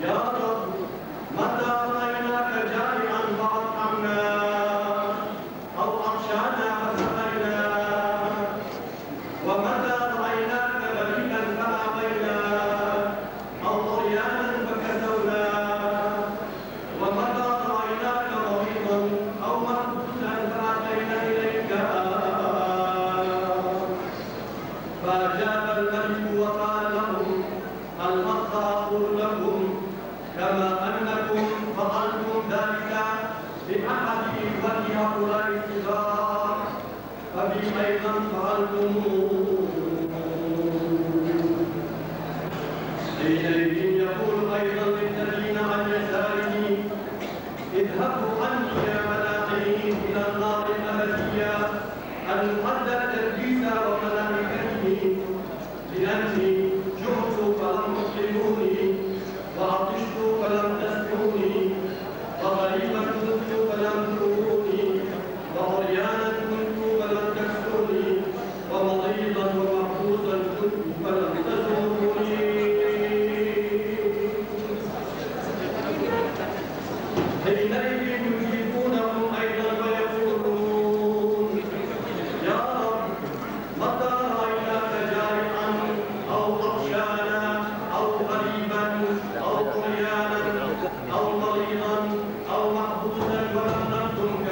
يا رب متى رأيناك جائعا فأطعمنا أو عطشانا فسقينا ومتى رأيناك بريئا فأعطينا أو عريانا فكسونا ومتى رأيناك مريضا أو محبوسا فأتينا إليك فأجاب الملك وقال لهم الحق أقول لكم كما أنكم فعلتم ذلك بأحد إخوة هؤلاء الصغار فبي أيضا فعلتموه. حينئذ يقول أيضا للذين عن يساره اذهبوا عني يا ملاعين إلى النار الأبدية المعدة لإبليس وملائكته لأني جعت فلم تطعموني وعطشت فلم تسقوني وغريبا كنت فلم تؤووني وعريانا كنت فلم تكسوني ومريضا ومحبوسا كنت فلم تزوروني. حينئذ يجيبونهم أيضا ويقولون يا رب متى رأيناك جائعا أو عطشانا أو غريبا أو عريانا أو مريضا أو محبوسا ولم نخدمك.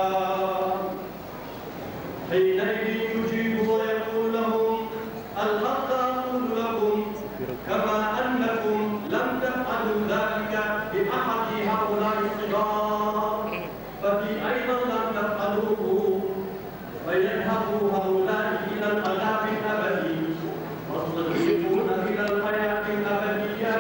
حينئذ يجيب ويقول لهم الحق أقول لكم كما أنكم لم تفعلوا ذلك بأحد هؤلاء الصغار فبي أيضا لم تفعلوه. فيذهبوا هؤلاء إلى العذاب الأبدي والصديقون إلى الحياة الأبدية.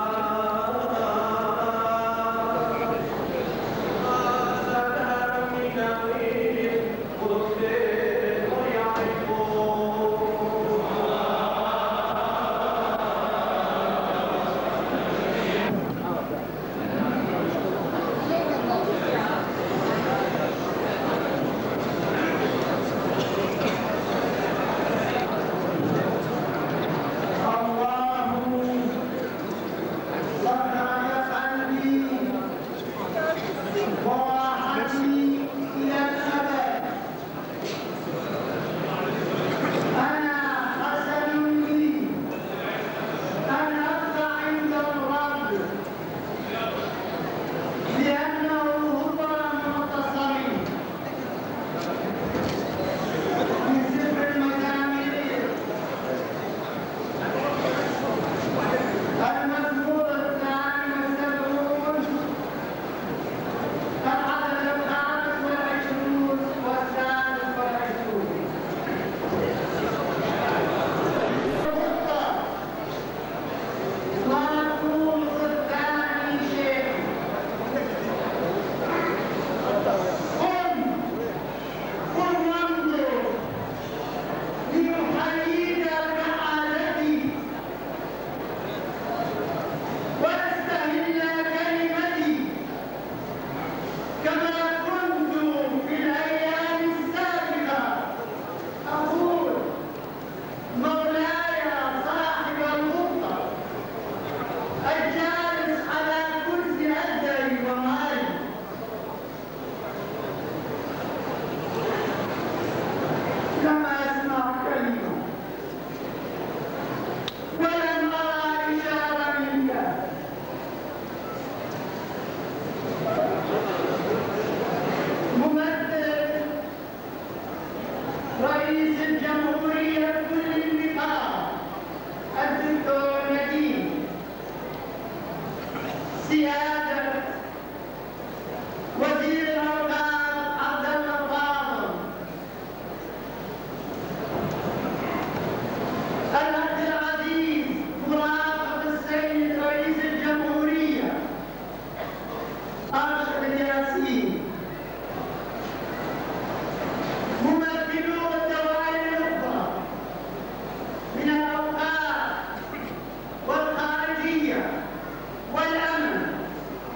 رئيس الجمهورية كل الوقار الدكتور نجيب سيادة وزير الأوقاف عبد الله فاضل الأخ العزيز مرافق السيد رئيس الجمهورية أشرف الياسين ممثلو الدوائر الأخرى من الأوقاف والخارجية والأمن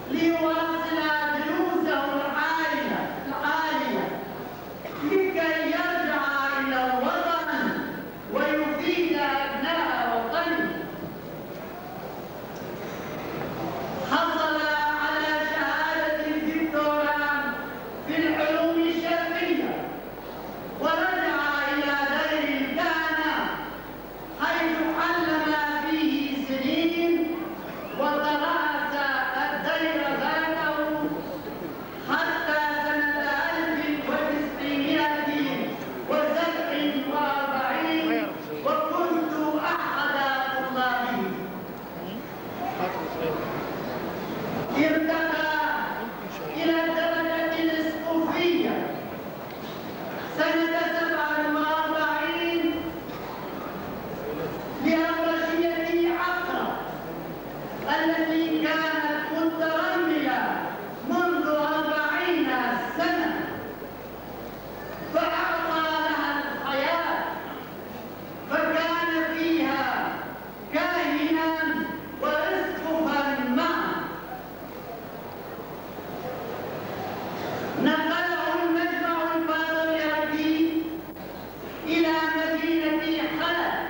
ليواصل دروسه العالية لكي يرجع إلى الوطن ويفيد أبناء وطنه. حصل على شهادة الدكتوراه في العلوم الشرقية ورجع إلى دير الكهنة حيث علم فيه سنين ودرس الدير ذاته حتى سنة 1947 وكنت أحد طلابه. ارتقى إلى الدرجة الإسقوفية سنة 47 لأبرشية عقرة التي كانت مترملة منذ 40 سنة، فأعطى لها الحياة فكان فيها كاهنا وأسقفا معا. نقله المجمع البطريركي إلى مدينة حلب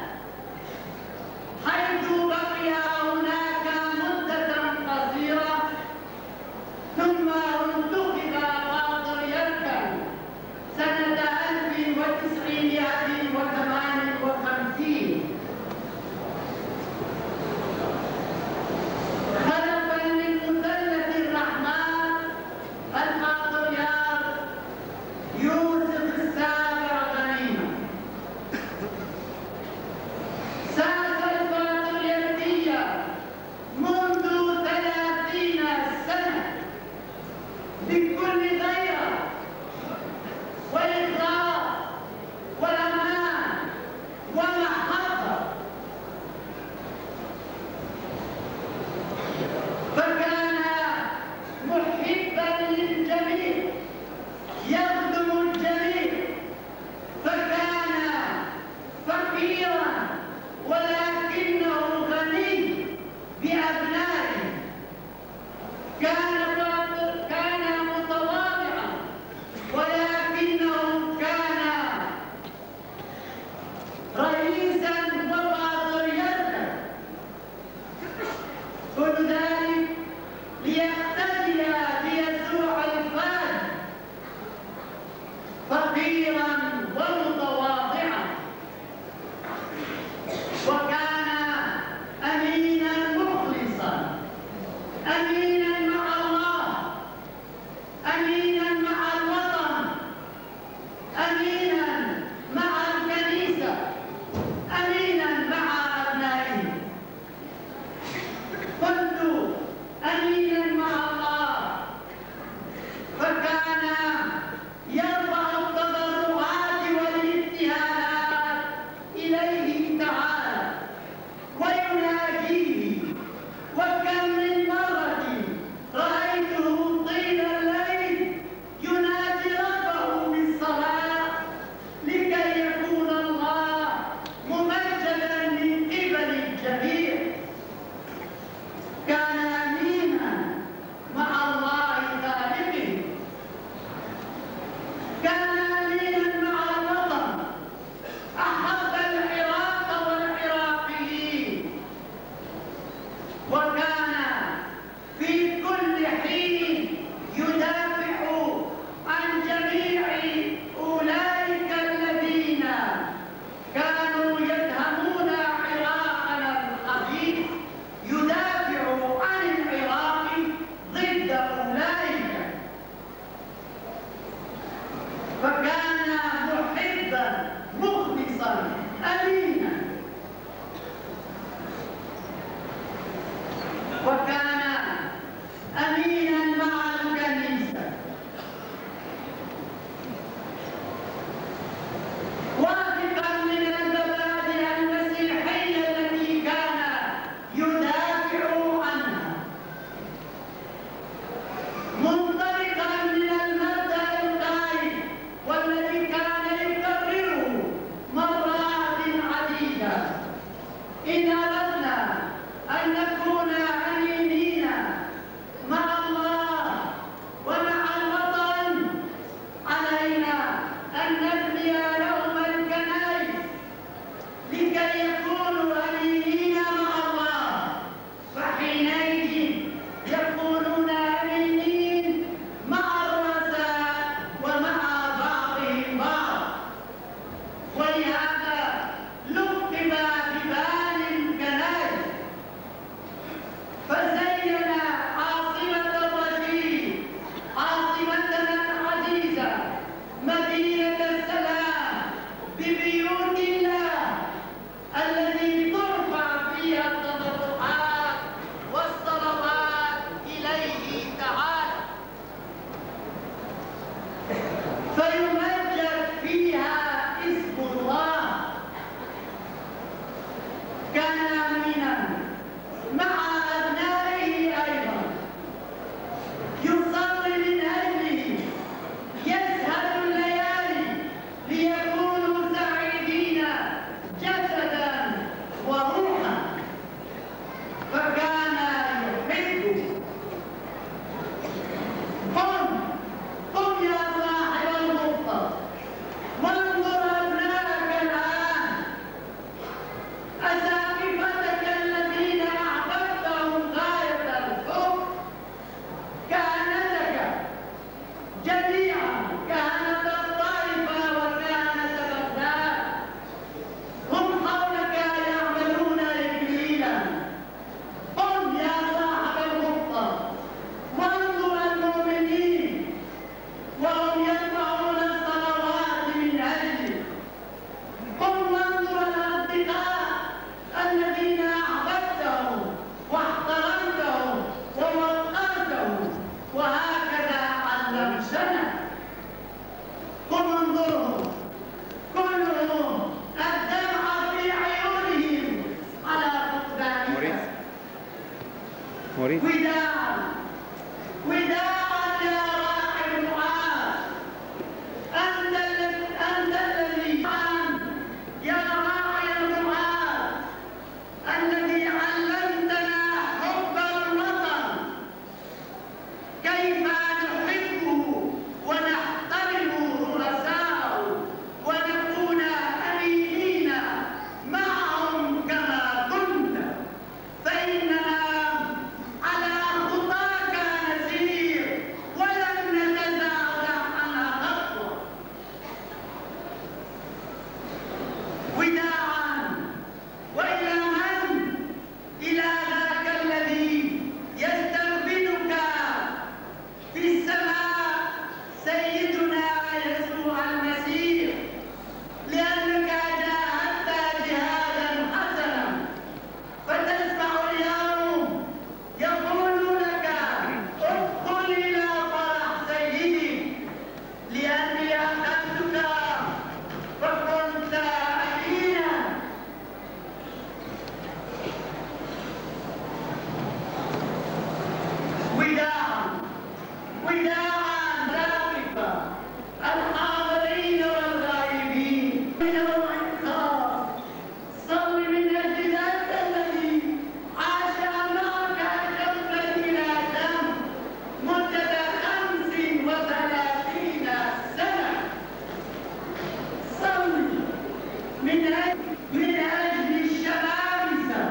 حيث بقي هناك مدة قصيرة ثم انتخب بطريركا سنة 1958 خلفا للمثلث الرحمن البطريرك يوسف السابع غنيمة. ساس البطريركية منذ 30 سنة بكل غيرة وإخلاص وأمان ومحبة، فكان محبا للجميع يخدم الجميع، فكان فقيرا ولكنه غني بأبنائه، كان متواضعا ولكنه كان رئيسا وبطريركا، كل ذلك ليقتدي بيسوع الفادي فقيرا ومتواضعا، وكان أمينا مخلصا، أمينا مع الله، أمينا مع الوطن، أمينا مع الكنيسة، أمينا مع أبنائه. كنت أمينا مع الله، فكان يرفع التضرعات والابتهالات إليه تعالى ويناجيه، وكم من مرة رأيته طيل الليل ينادي ربه بالصلاة لكي يكون الله ممجدا من قبل الجميع. كان أمينا مع الله خالقه، كان أمينا مع الوطن، أحب العراق والعراقيين، وكان في كل حين يدافع عن جميع أولئك الذين كانوا يدهمون عراقنا الحبيب، يدافع وليد. وداعا وداعا يا راعي المعاد، أنت الذي يا راعي المعاد الذي علمتنا حب الوطن، كيف نحبه ونحترم رؤساءه ونكون أمينين معهم كما كنت، فإننا على خطاك نسير ولن نتزعزع عنها خطوة. وداعا وإلى من؟ إلى ذاك الذي يستقبلك في السماء، سيدنا يسوع المسيح، لأنك جاهدت جهادا حسنا، فتسمع اليوم يقول لك ادخل إلى فرح سيدك، لأني أخذتك فكنت أمينا. وداعا رافقا الحاضرين والغائبين من الانقاذ، صل من اجل ذاك الذي عاش معك شمسا الى دم مدة 35 سنة. صل من اجل الشمامسة،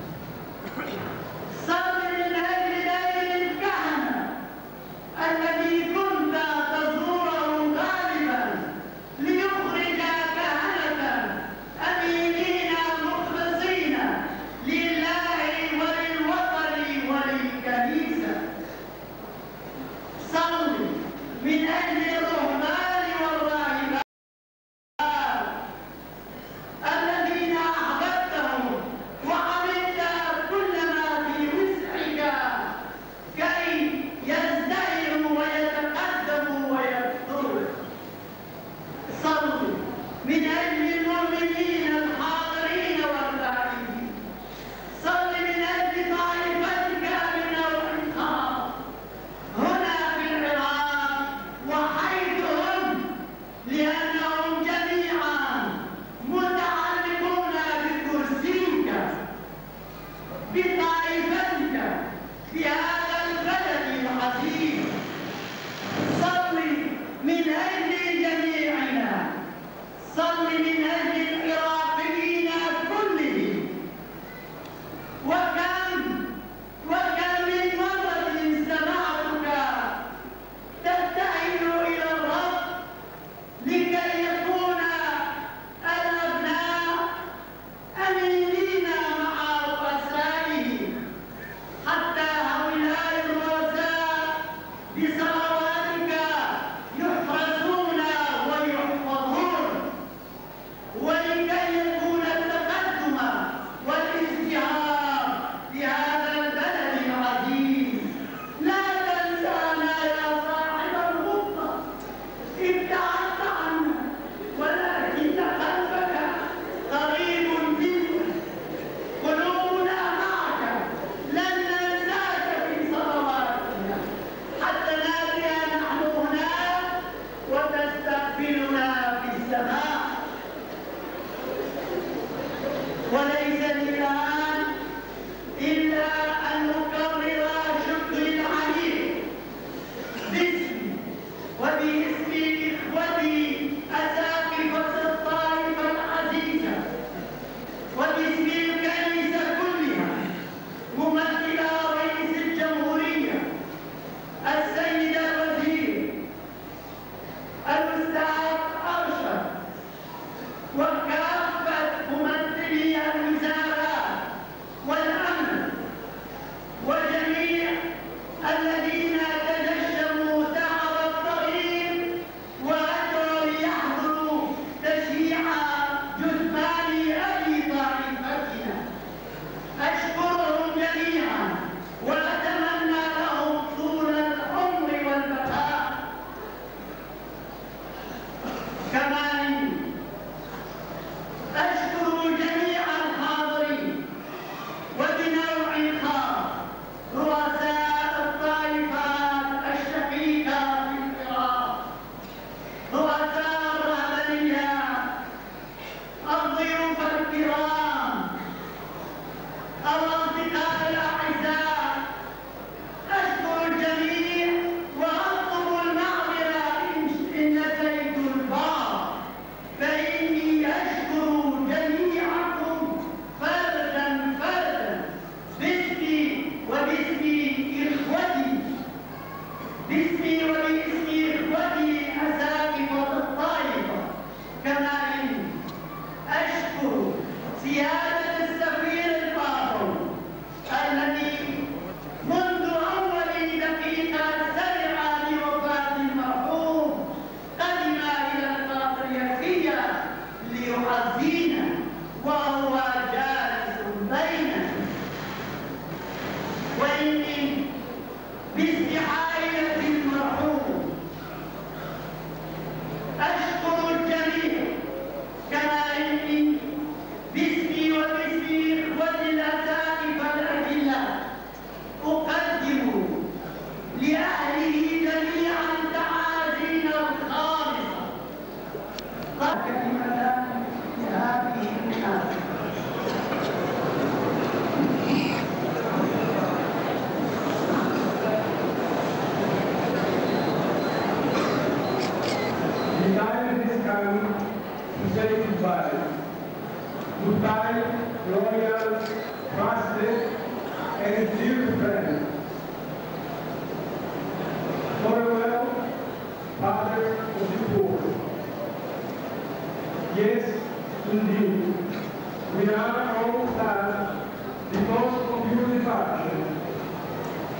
صل من اجل دير الكهنة الذي كنت تزوره غالبا ليخرج كهنة أمينين مخلصين لله وللوطن وللكنيسة. صل من أجل الرهبان والراهبات الذين أحببتهم وعملت كل ما في وسعك كي يزدهروا ويتقدموا ويكثروا. صل من أجل المؤمنين الحاضرين والغائبين، صل من أجل طائفتك من الإنقاذ هنا في العراق وحيث هم، لأنهم جميعا متعلقون بكرسيك، بطائفتك في هذا البلد العظيم. صل من أجل جميعنا، صل من أجل العراقيين كلهم. وكم من مرة سمعتك تبتهل إلى الرب لكي يكون الأبناء أمينين مع رؤسائهم، حتى هؤلاء الرؤساء بصلواتك يحرسون ويحفظون، ولكي يكون التقدم والازدهار في هذا البلد العظيم. لا تنسانا يا صاحب الغرفة، ابتعدت عنا ولكن قلبك قريب منا، قلوبنا معك، لن ننساك في صلواتنا حتى ناتي نحن هناك وتستقبلنا في السماء. وليس لي الآن إلا أن أكرر شكري العميق باسمي وباسم إخوتي أساقفة الطائفة العزيزة وباسم الكنيسة كلها، ممثل رئيس الجمهورية السيد الوزير الأستاذ أرشد، وكافة ممثلي الوزارات والأمن وجميع الذين تجشموا تعب الطريق وأتوا ليحضروا تشييع جثمان أبي طائفتنا. أشكرهم جميعا وأتمنى لهم طول العمر والبقاء. كمان أشكر جميع الحاضرين وبنوع خاص رؤساء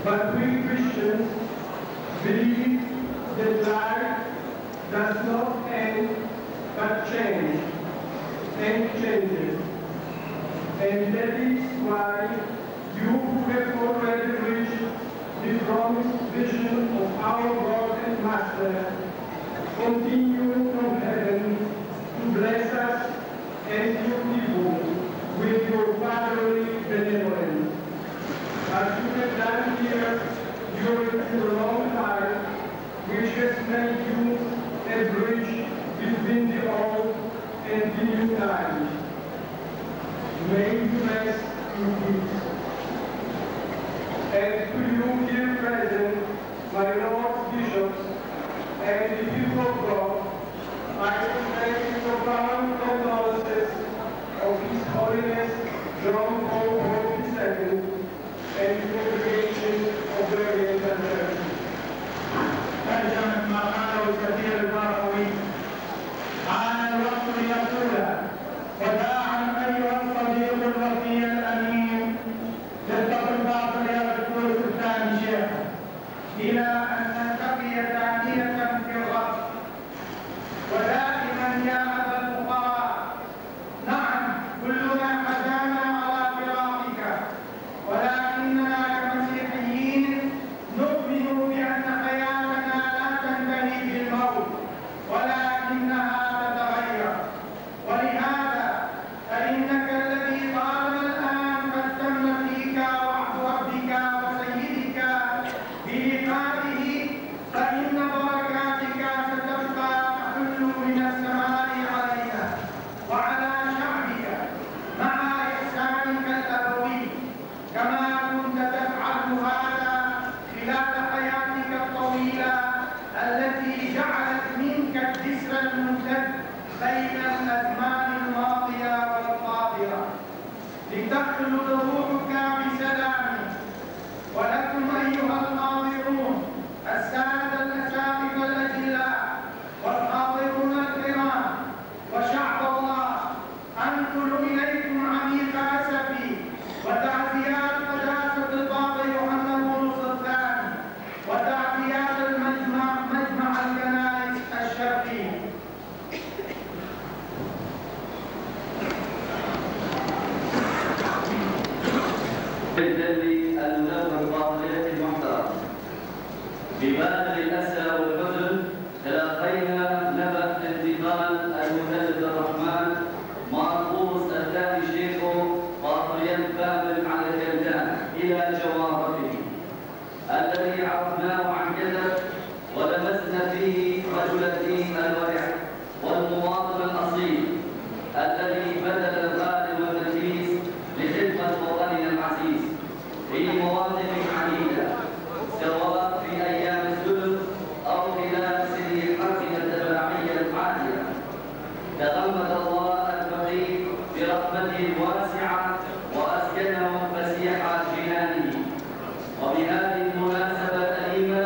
But we Christians believe that life does not end but change and changes. And that is why you who have already reached the promised vision of our God and Master continue from heaven to bless us and your people with your fatherly benevolence. As you have done here during your long life, which has made you a bridge between the old and the new times. May you rest in peace. And to you here present, my Lord Bishops and the people of God, I present the profound condolences of His Holiness John Paul II and the congregation of the Oriental Church. ترجمة ما قاله الكثير البرهوي حان الوقت ليقول وداعا أيها الصديق الوفي الأمين للطب الباطل يا الدكتور الثاني شيخ إلى أن نلتقي ثانية في الغد ودائما يا أبا الفقراء نعم كلنا حزانا على فراقك ولكننا كمسيحيين نؤمن بأن حياتنا لا تنتهي بالموت ولكنها تتغير ولهذا فإنك الذي طالما الآن قد تم فيك وعد ربك وسيدك بلقائه فإن بركاتك ستبقى تحل من السماء علينا وعلى شعبك مع إحسانك الأبوي كما كنت تفعل هذا خلال حياتك الطويلة التي جعلت منك الجسر الممتد بين الأزمان الماضية والقادرة لتخلد روحك بسلام. ولكم أيها الحاضرون السادة الأساتذة الأجلاء والحاضرون الكرام وشعب الله أنقل إليكم عميق أسفي وتعزيات قداسة البابا يوحنا بولس الثاني وتعزيات مجمع الكنائس الشرقي. بالدليل المدبر الباطلية المحترم ببالغ الأسى والحزن تلقينا نبأ انتقال المهلب الرحمن مرقوس الثاني شيخ باطليا كامل على الكلدان إلى جوارته الذي عرفناه عن كثب ولمسنا فيه رجل الدين الورع والمواطن الأصيل الذي بذل الغالي والنفيس لخدمة وطننا العزيز في مواطن عديدة سواء في أيام السلم أو خلال سياحتنا التبعية الحالية. تغمد الله الفقير برحمته الواسعة وأسكنه فسيح جنانه. وبهذه المناسبة الأليمة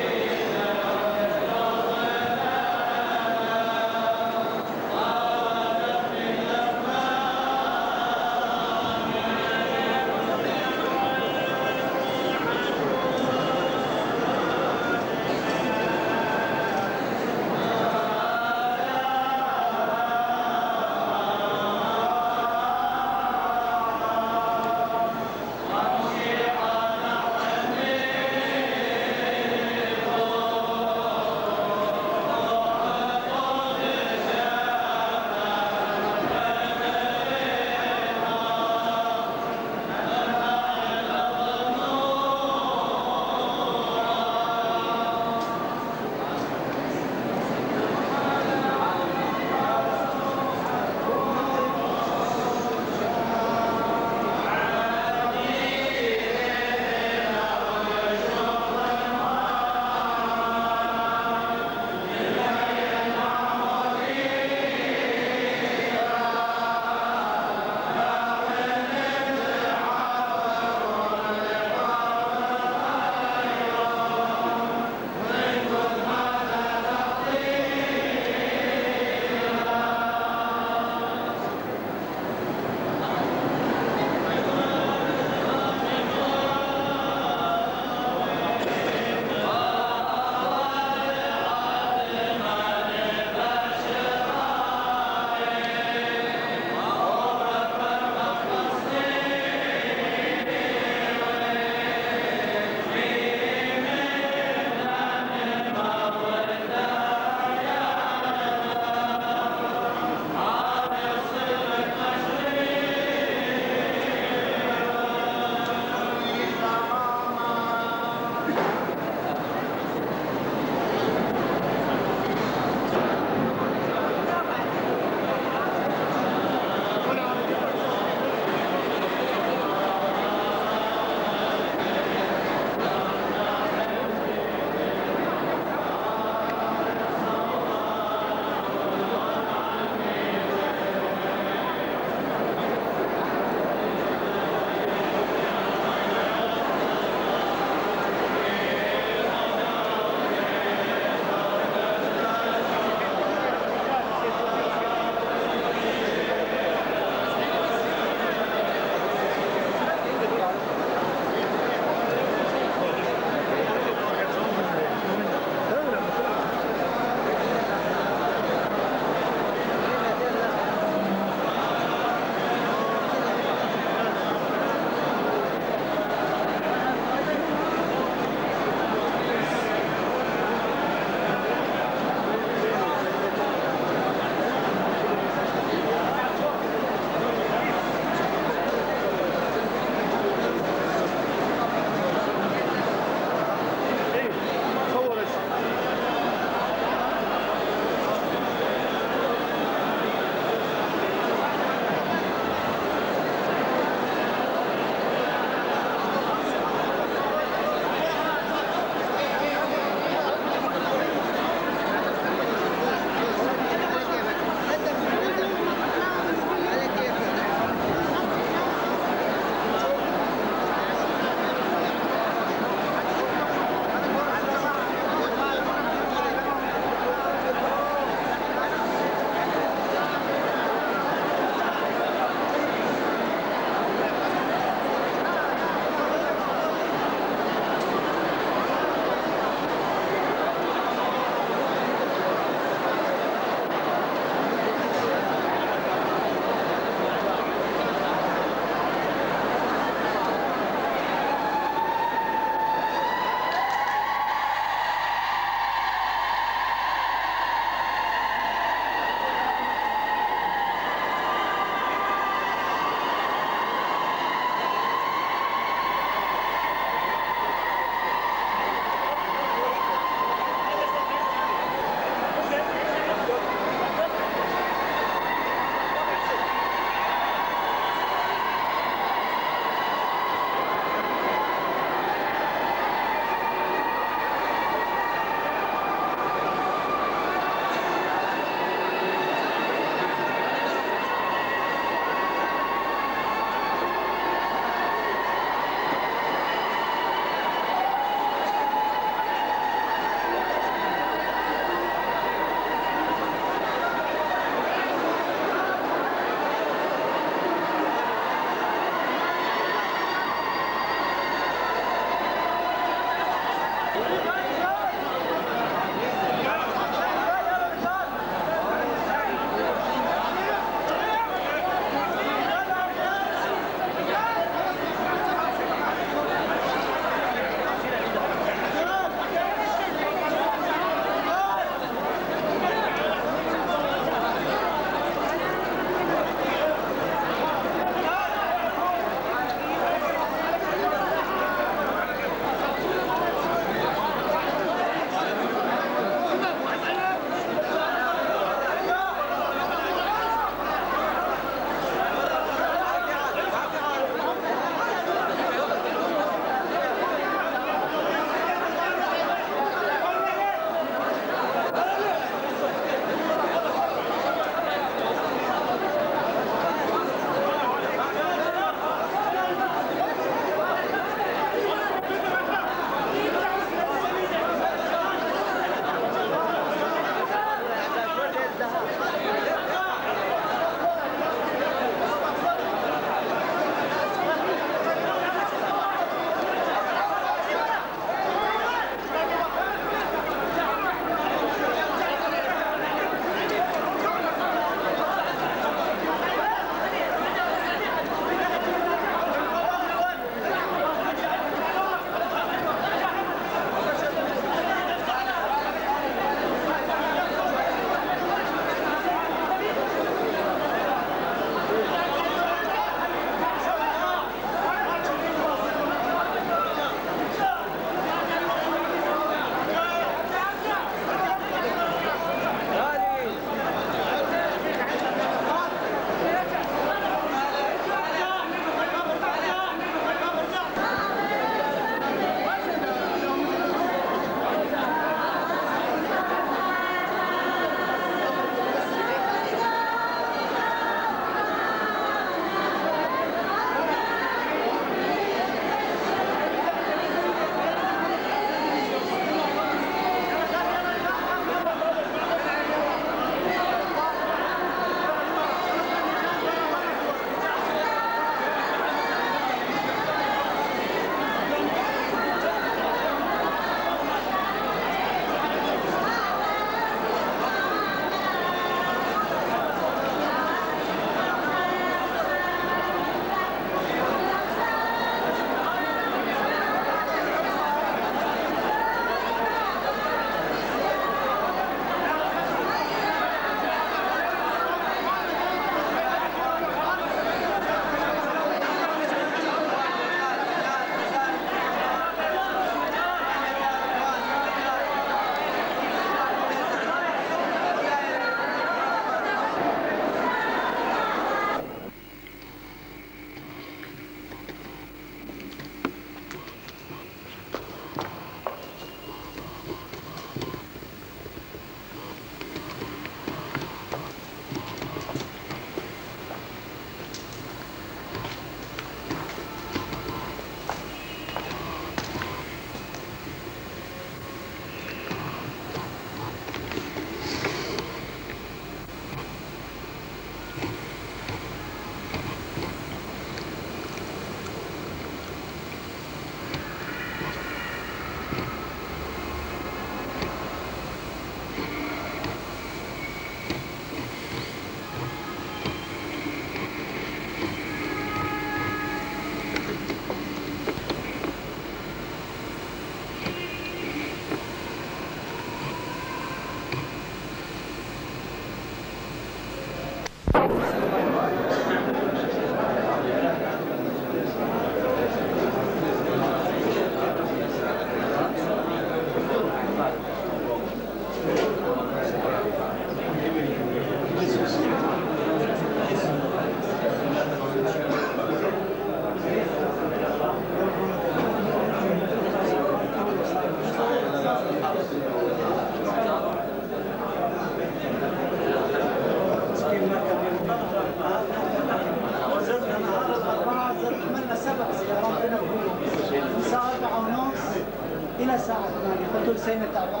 إلى الساعة 8 قلت له سينا تعبان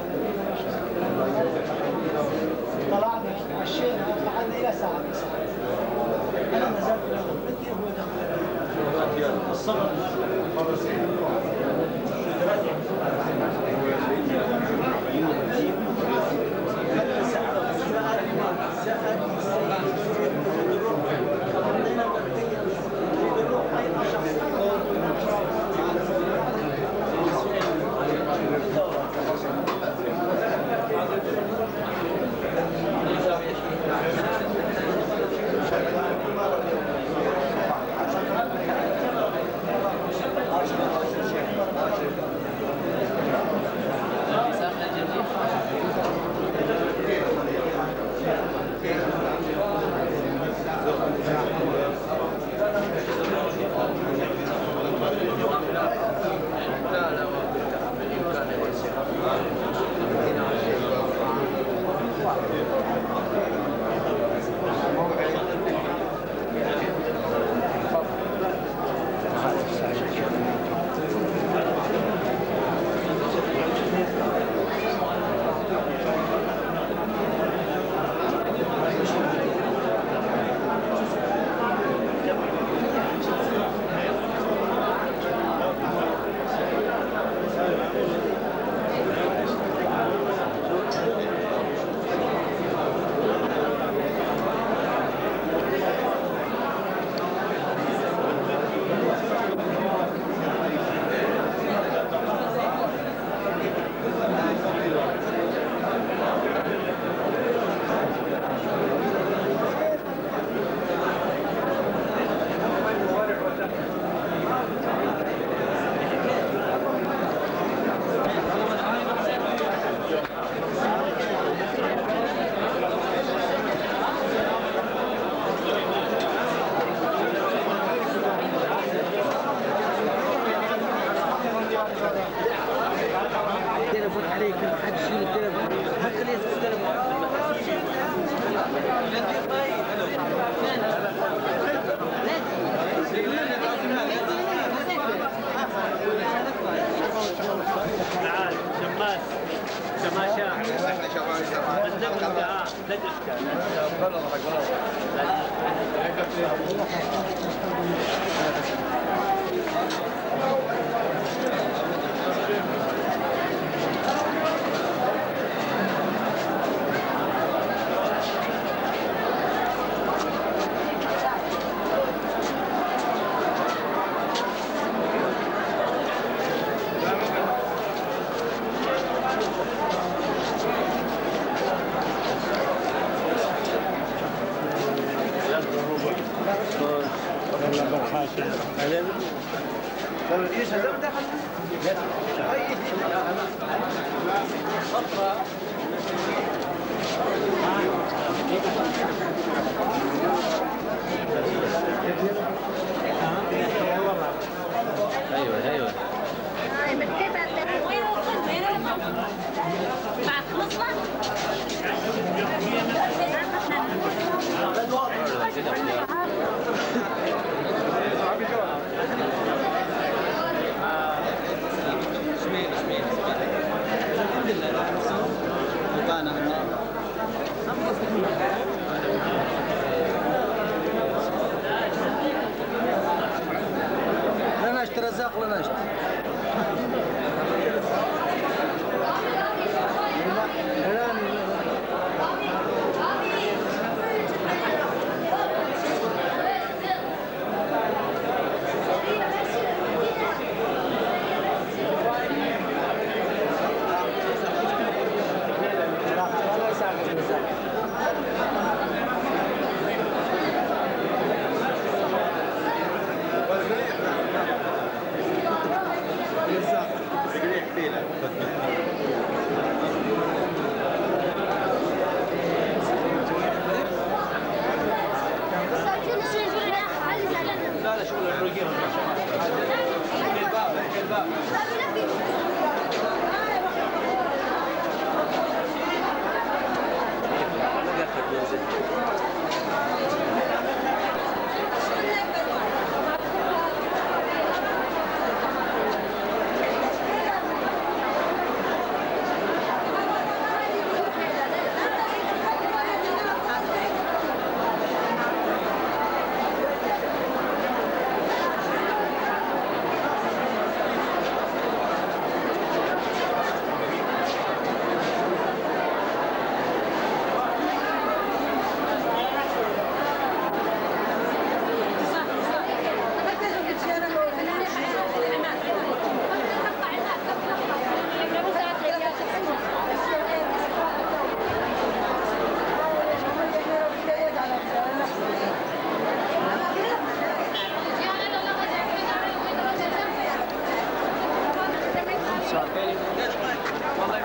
طلعنا عشينا قعدنا إلى الساعة 9 أنا نزلت بدي هو دخل الصبر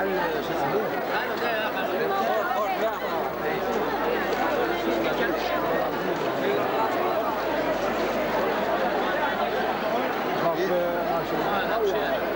شو اسمه؟